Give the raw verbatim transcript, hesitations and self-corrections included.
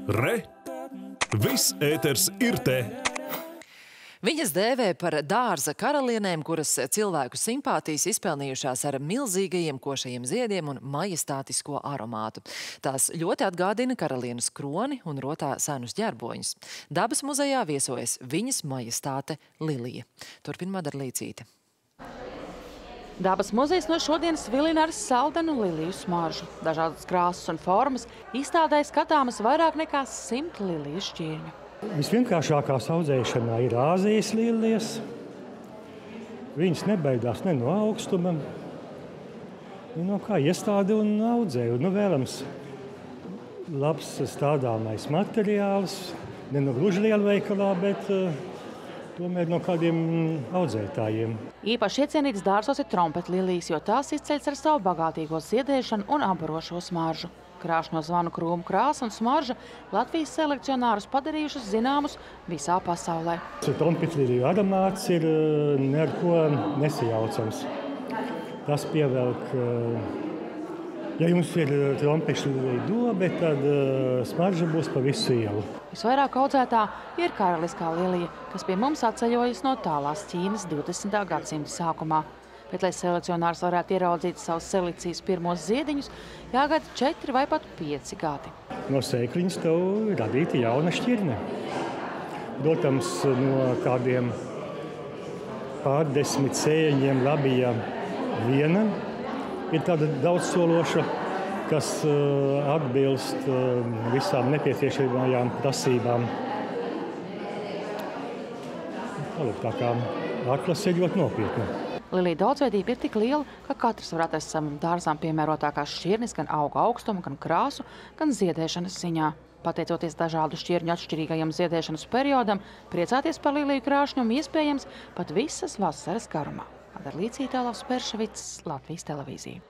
Re! Viss ēters ir te! Viņas dēvē par dārza karalienēm, kuras cilvēku simpātijas izpelnījušās ar milzīgajiem košajiem ziediem un majestātisko aromātu. Tās ļoti atgādina karalienes kroni un rotā senus ģerboņus. Dabas muzejā viesojas viņas majestāte Lilija. Turpin Madara Līcīte. Dabas muzejs no šodienas vilina ar saldenu liliju smaržu. Dažādas krāsas un formas izstādē skatāmas vairāk nekā simt liliju šķirņu. Visvienkāršākās audzēšanā ir Āzijas lilijas. Viņas nebaidās ne no augstuma, ne no kā iestādi un audzē. Nu, vēlams labs stādāmais materiāls, ne no gluži lielveikalā, bet uh, tomēr no kādiem audzētājiem. Īpaši iecienīts dārzos ir trompetlilijas, jo tās izceļas ar savu bagātīgo ziedēšanu un apbarošo smaržu. Krāšņo zvanu krūmu krāsa un smarža Latvijas selekcionārus padarījušas zināmus visā pasaulē. Trompetliliju aromāts ir ne ar ko nesajaucams. Tas pievelk, ja jums ir trompetliliju dobe, tad smarža būs pa visu ielu. Visvairāk audzētā ir karaliskā lilija, kas pie mums atceļojas no tālās Ķīnas divdesmitā gadsimta sākumā. Bet, lai selekcionārs varētu ieraudzīt savus selekcijas pirmos ziediņus, jāgaida četri vai pat pieci gadi. No sēkliņas tev radīta jauna šķirne. Protams, no kādiem pārdesmit sēņiem labi, ja viena ir tāda daudzsološa, kas atbilst visām nepieciešamajām prasībām. Tā kā atklase ir ļoti nopietna. Liliju daudzveidība ir tik liela, ka katrs var atrast savam dārzām piemērotākās šķirnes gan auga augstuma, gan krāsu, gan ziedēšanas ziņā. Pateicoties dažādu šķirņu atšķirīgajam ziedēšanas periodam, priecāties par liliju krāšņumu iespējams pat visas vasaras garumā. Madara Līcīte, Lavs Perševics, Latvijas televīzija.